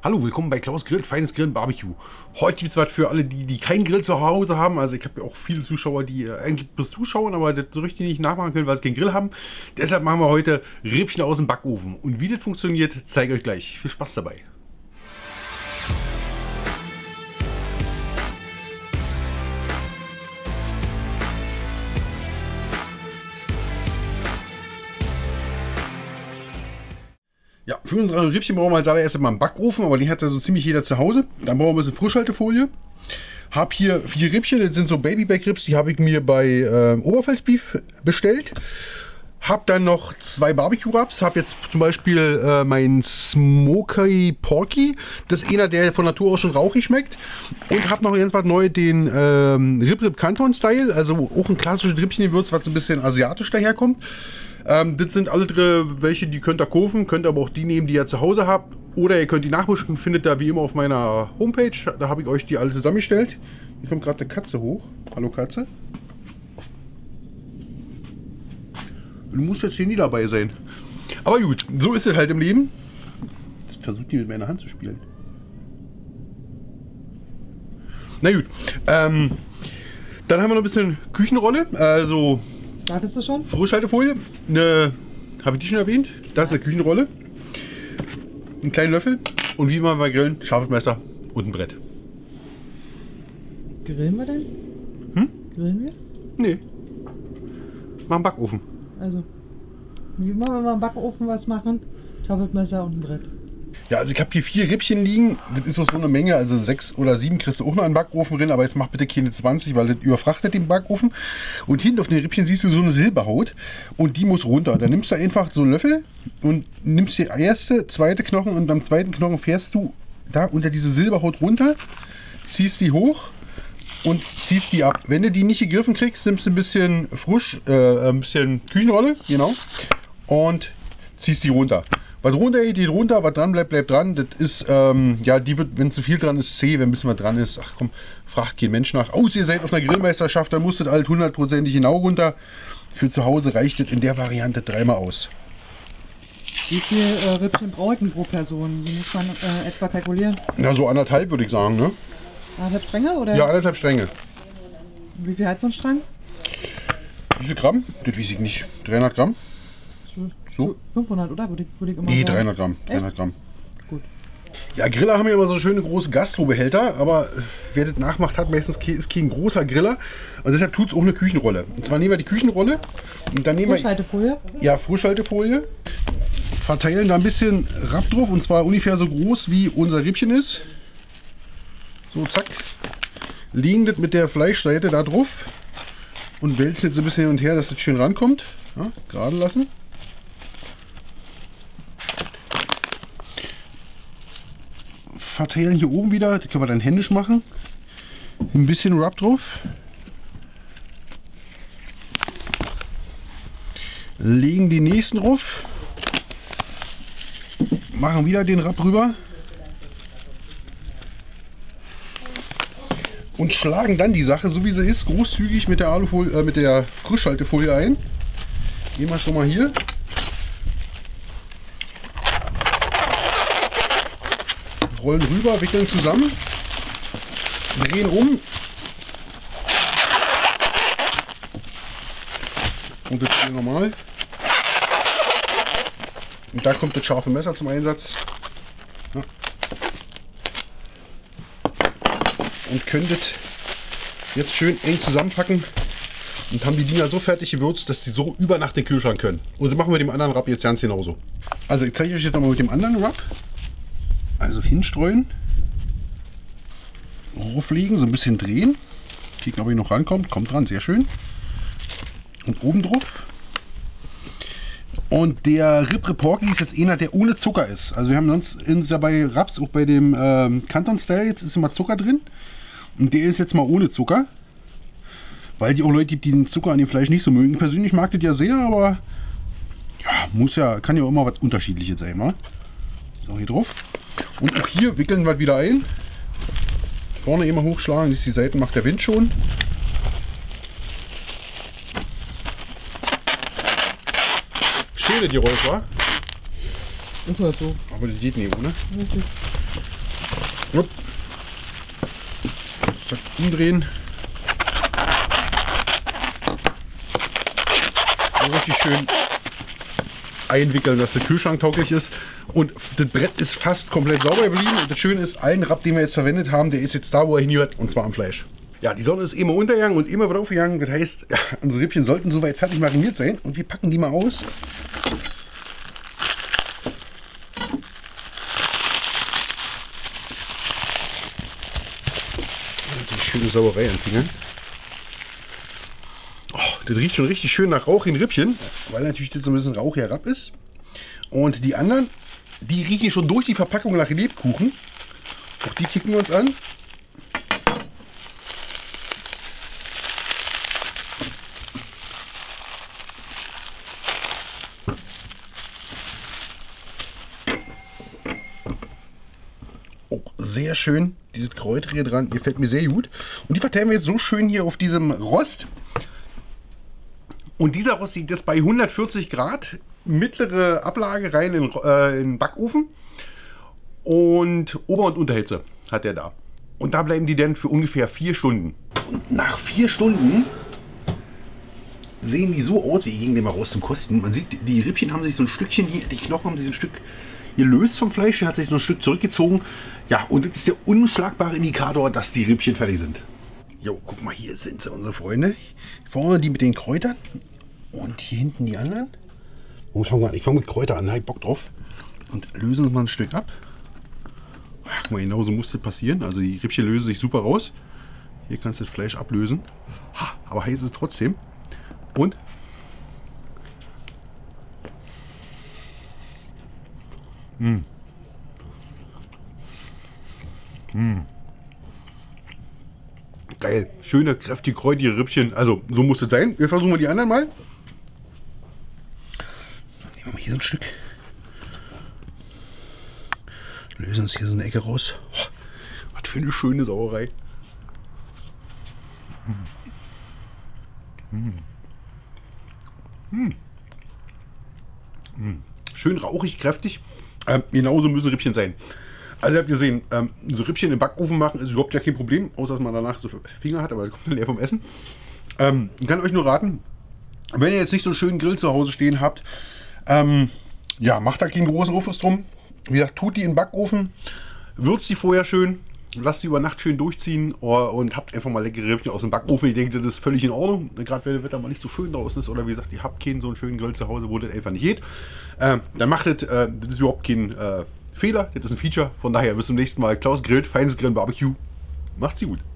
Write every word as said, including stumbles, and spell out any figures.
Hallo, willkommen bei Klaus Grill, feines Grillen Barbecue. Heute gibt es was für alle, die, die keinen Grill zu Hause haben. Also ich habe ja auch viele Zuschauer, die äh, eigentlich bloß zuschauen, aber das so richtig nicht nachmachen können, weil sie keinen Grill haben. Deshalb machen wir heute Rippchen aus dem Backofen. Und wie das funktioniert, zeige ich euch gleich. Viel Spaß dabei. Ja, für unsere Rippchen brauchen wir als allererstes mal einen Backofen, aber den hat ja so ziemlich jeder zu Hause. Dann brauchen wir ein bisschen Frischhaltefolie. Hab hier vier Rippchen, das sind so Baby-Back-Ribs, die habe ich mir bei äh, Oberpfalz Beef bestellt. Hab dann noch zwei Barbecue-Rubs, hab jetzt zum Beispiel äh, mein Smoky Porky, das ist einer, der von Natur aus schon rauchig schmeckt. Und hab noch ganz was neu, den ähm, Rib Rib Canton Style, also auch ein klassisches Rippchen-Gewürz, was so ein bisschen asiatisch daherkommt. Ähm, das sind alle drei welche, die könnt ihr kaufen, könnt aber auch die nehmen, die ihr zu Hause habt. Oder ihr könnt die nachmischen, findet ihr wie immer auf meiner Homepage. Da habe ich euch die alle zusammengestellt. Hier kommt gerade eine Katze hoch. Hallo Katze. Du musst jetzt hier nie dabei sein. Aber gut, so ist es halt im Leben. Jetzt versucht die mit meiner Hand zu spielen. Na gut. Ähm, dann haben wir noch ein bisschen Küchenrolle. Also... Wartest du schon? Frischhaltefolie, eine, habe ich die schon erwähnt? Das ist eine Küchenrolle, einen kleinen Löffel und wie immer bei Grillen, scharfes Messer und ein Brett. Grillen wir denn? Hm? Grillen wir? Nee. Mach einen Backofen. Also, wie immer, wenn wir im Backofen was machen, Tafelmesser und ein Brett. Ja, also ich habe hier vier Rippchen liegen. Das ist auch so eine Menge, also sechs oder sieben kriegst du auch noch einen Backofen drin, aber jetzt mach bitte keine zwanzig, weil das überfrachtet den Backofen. Und hinten auf den Rippchen siehst du so eine Silberhaut und die muss runter. Dann nimmst du einfach so einen Löffel und nimmst die erste, zweite Knochen und am zweiten Knochen fährst du da unter diese Silberhaut runter, ziehst die hoch und ziehst die ab. Wenn du die nicht gegriffen kriegst, nimmst du ein bisschen frisch, äh, ein bisschen Küchenrolle, genau, und ziehst die runter. Was runter geht, geht runter, was dran bleibt, bleibt dran. Das ist, ähm, ja, die wird, wenn zu viel dran ist, C, wenn ein bisschen was dran ist. Ach komm, fragt kein Mensch nach. Aus, ihr seid auf einer Grillmeisterschaft, dann muss das halt hundertprozentig genau runter. Für zu Hause reicht das in der Variante dreimal aus. Wie viel äh, Rippchen braucht denn pro Person? Wie muss man äh, etwa kalkulieren? Na, so anderthalb würde ich sagen, ne? Anderthalb Stränge oder? Ja, anderthalb Stränge. Wie viel hat so ein Strang? Wie viel Gramm? Das weiß ich nicht. dreihundert Gramm? So? fünfhundert, oder? Würde ich, würde ich immer Nee, sagen. dreihundert Gramm. dreihundert Gramm. Gut. Ja, Griller haben ja immer so schöne große Gastrobehälter, aber wer das nachmacht, hat meistens ke ist kein großer Griller. Und deshalb tut es auch eine Küchenrolle. Und zwar nehmen wir die Küchenrolle und dann nehmen wir... Frischhaltefolie? Ja, Frischhaltefolie. Verteilen da ein bisschen Rapp drauf und zwar ungefähr so groß wie unser Rippchen ist. So, zack. Legen das mit der Fleischseite da drauf und wälzen jetzt so ein bisschen hin und her, dass das schön rankommt. Ja, gerade lassen. Verteilen hier oben wieder, das können wir dann händisch machen. Ein bisschen Rub drauf. Legen die nächsten drauf. Machen wieder den Rub rüber. Und schlagen dann die Sache, so wie sie ist, großzügig mit der Alufolie, äh, mit der Frischhaltefolie ein. Gehen wir schon mal hier. Rollen rüber, wickeln zusammen, drehen um und das hier normal. Und da kommt das scharfe Messer zum Einsatz. Ja. Und könnt das jetzt schön eng zusammenpacken und haben die Dinger so fertig gewürzt, dass sie so über Nacht in den Kühlschrank können. Und das machen wir mit dem anderen Rub jetzt ganz genauso. Also ich zeige euch jetzt nochmal mit dem anderen Rub. Also hinstreuen, rauflegen, so ein bisschen drehen, kicken, ob ich noch rankommt, kommt dran, sehr schön. Und oben drauf. Und der Rib Rib Porky ist jetzt einer, der ohne Zucker ist. Also wir haben sonst in, bei Raps, auch bei dem ähm, Canton Style, jetzt ist immer Zucker drin. Und der ist jetzt mal ohne Zucker. Weil die auch Leute gibt, die den Zucker an dem Fleisch nicht so mögen. Ich persönlich mag das ja sehr, aber ja, muss ja, kann ja auch immer was Unterschiedliches sein, wa? So, hier drauf. Und auch hier wickeln wir wieder ein. Vorne immer hochschlagen, die Seiten macht der Wind schon. Schäle die Rolls, wa? Ist halt so. Aber die geht nicht, oder? Richtig. Upp. Zack, umdrehen. Und richtig schön einwickeln, dass der Kühlschrank tauglich ist. Und das Brett ist fast komplett sauber geblieben. Und das Schöne ist, allen Rapp, den wir jetzt verwendet haben, der ist jetzt da, wo er hingehört, und zwar am Fleisch. Ja, die Sonne ist immer untergegangen und immer wieder aufgegangen. Das heißt, ja, unsere Rippchen sollten soweit fertig mariniert sein. Und wir packen die mal aus. Die schöne Sauerei anfingen. Oh, das riecht schon richtig schön nach Rauch in Rippchen, weil natürlich das so ein bisschen Rauch herab ist. Und die anderen, die riechen schon durch die Verpackung nach Lebkuchen. Auch die kicken wir uns an. Sehr schön, dieses Kräutrige dran, gefällt mir sehr gut. Und die verteilen wir jetzt so schön hier auf diesem Rost. Und dieser Rost liegt jetzt bei hundertvierzig Grad, mittlere Ablage rein in, äh, in den Backofen. Und Ober- und Unterhitze hat er da. Und da bleiben die dann für ungefähr vier Stunden. Und nach vier Stunden sehen die so aus, wie ich ging den mal raus zum Kosten. Man sieht, die Rippchen haben sich so ein Stückchen hier, die Knochen haben sich ein Stück gelöst vom Fleisch, der hat sich so ein Stück zurückgezogen. Ja, und das ist der unschlagbare Indikator, dass die Rippchen fertig sind. Jo, guck mal, hier sind sie, unsere Freunde. Vorne die mit den Kräutern und hier hinten die anderen. Oh, fang mal, ich fange mit Kräutern an, hab Bock drauf. Und lösen uns mal ein Stück ab. Guck mal, genauso muss das passieren. Also die Rippchen lösen sich super raus. Hier kannst du das Fleisch ablösen. Ha, aber heiß ist es trotzdem. Und Mmh. Mmh. Geil, schöne, kräftige, kräutige Rippchen. Also, so muss es sein. Wir versuchen mal die anderen mal. Nehmen wir mal hier so ein Stück. Lösen uns hier so eine Ecke raus. Oh, was für eine schöne Sauerei. Mmh. Mmh. Mmh. Schön rauchig, kräftig. Ähm, genauso müssen Rippchen sein. Also ihr habt gesehen, ähm, so Rippchen im Backofen machen ist überhaupt ja kein Problem, außer dass man danach so Finger hat, aber das kommt dann eher vom Essen. Ähm, ich kann euch nur raten, wenn ihr jetzt nicht so einen schönen Grill zu Hause stehen habt, ähm, ja, macht da keinen großen Aufriss drum. Wie gesagt, tut die in den Backofen, würzt die vorher schön, lasst die über Nacht schön durchziehen und habt einfach mal leckere Rippchen aus dem Backofen. Ich denke, das ist völlig in Ordnung, gerade wenn das Wetter mal nicht so schön draußen ist oder wie gesagt, ihr habt keinen so einen schönen Grill zu Hause, wo das einfach nicht geht. Ähm, dann macht das, äh, das ist überhaupt kein äh, Fehler, das ist ein Feature. Von daher bis zum nächsten Mal. Klaus grillt, feines Grillen, Barbecue. Macht's gut.